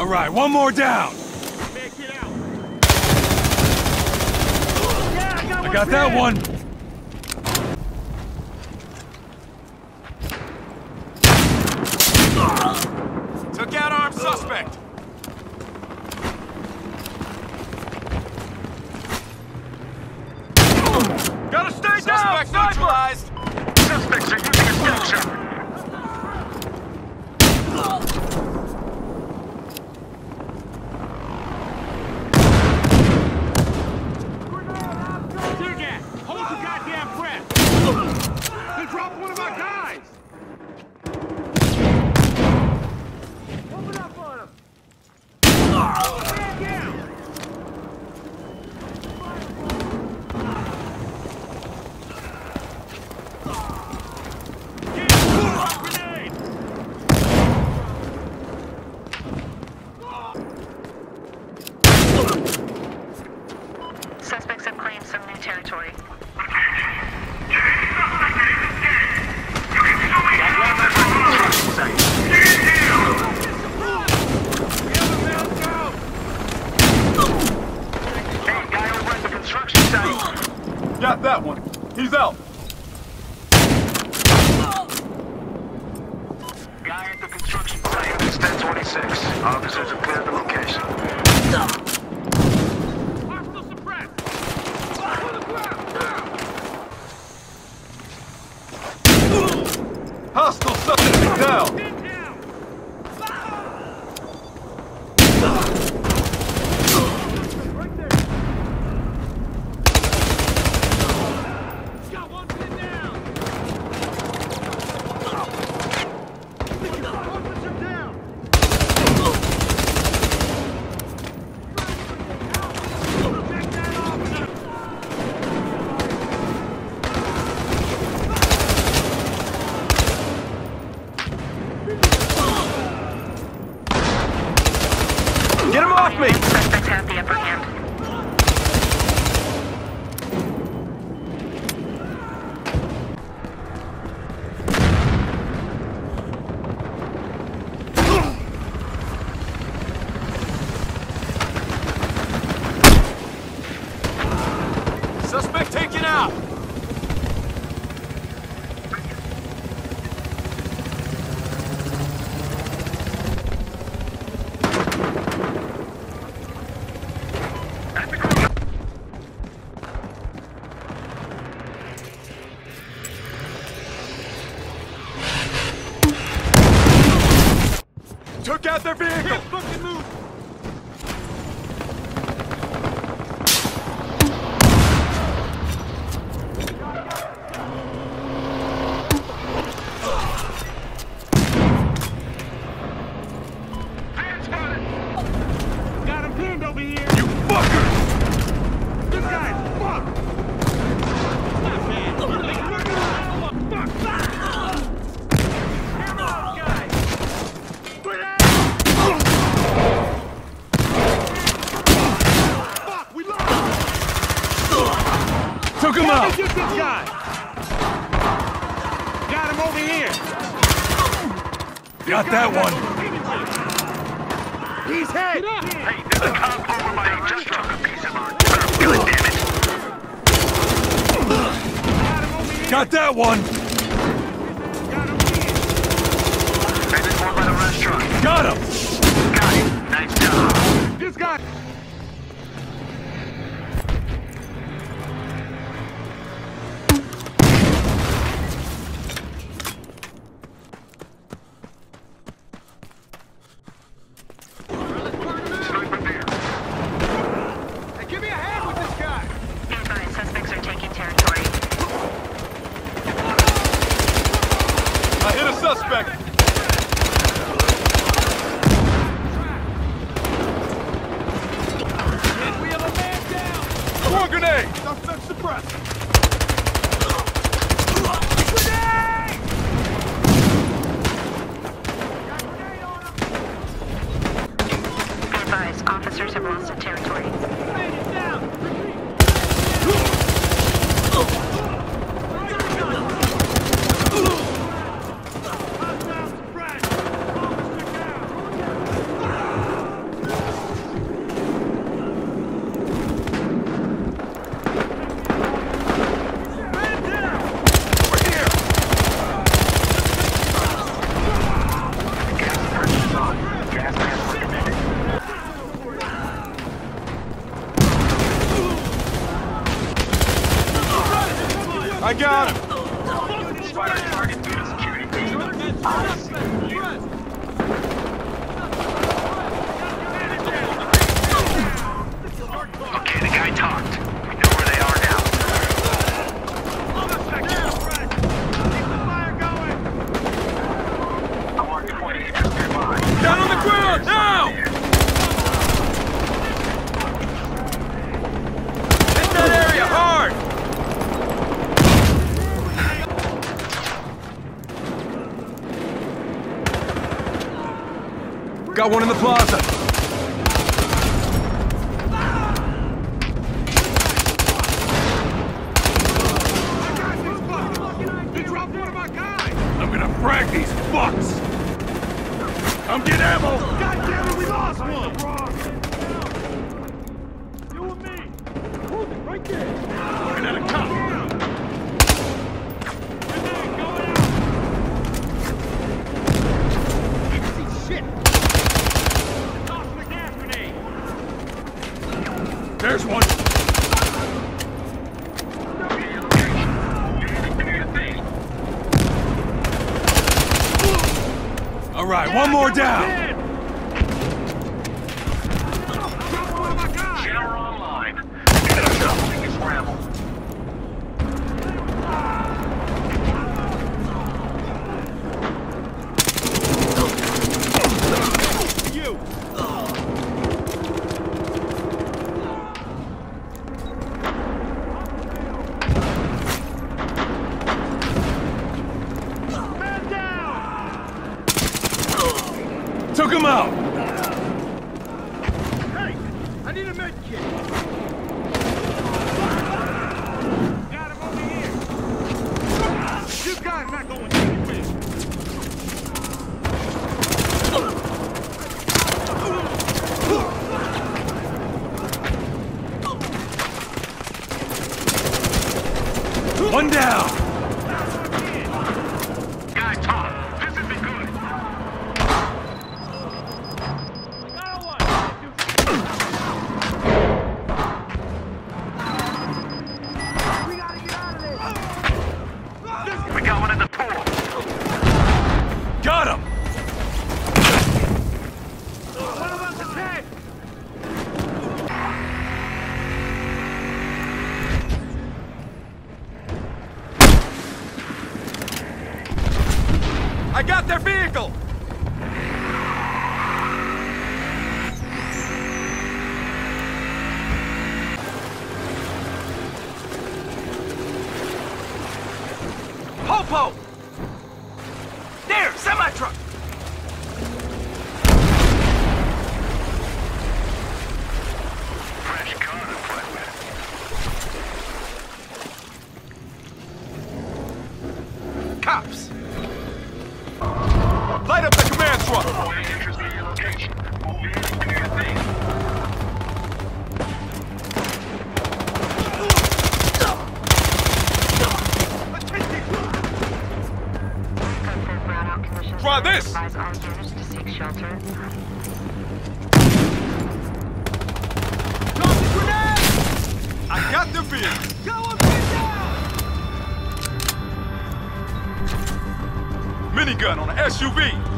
right, one more down. I got that one. Took out armed suspect. Gotta stay down! Suspect neutralized! Suspects are using a stealth shot. Hold your goddamn breath! They dropped one of our guys! Open up on him! Man down! Grenade! Suspects have claimed some new territory. Got that one. He's out. Guy at the construction site. It's 1026. Officers have cleared the location. Hostile suppressed! Hostile subject down. Get down! Right there! Got one pinned down! Officer down! Take that officer! Get him off me! Suspects have the upper hand. Suspect taken out. Took out their vehicle. Can't fucking move! Got him pinned over here! You fucker! This guy's fucked! Stop, man! Fuck! Hammer off, guys! Grenade! Fuck! We lost! Took him out. Get this guy! Got him over here! Got that one. He's hit! Get up! Hey, there's a cop over by you. Just took a piece of our good damage. Got him over here! Got that one. Got him here! Hey, there's one by the restaurant. Got him. Got it. Nice job. This guy! Sniper there. Hey, give me a hand with this guy! Be advised, suspects are taking territory. I hit a suspect. We have a man down! One grenade. Suspect suppressed! Be advised, officers have lost the territory. I got him. Target due to security. Okay, the guy talked. We know where they are now. I marked 20 acres nearby. Down on the ground, now! Hit that area hard! Got one in the plaza. They dropped one of my guys! I'm gonna frag these fucks! Come get ammo! God damn it, we lost one! You and me! Move it, right there! Looking at a cop! Shit! Toss the gas grenade! There's one! All right, one more down! Drop one of my guys! Jammer online. Get a shot. We can scramble. You! Man down! Took him out! Hey! I need a med kit! Got him over here! You guys not going anywhere! One down! Guy talk. This isn't good. We got one in the pool. Got him! One of us is dead! I got their vehicle! Popo! There, semi-truck! Fresh gun equipment. Cops! Light up the command truck! Any interest in your location? Move in and do your thing. Confirmed brownout conditions. Try this! Advise all units to seek shelter. Drop the grenade! I got the vehicle! Go up and down! Minigun on an SUV!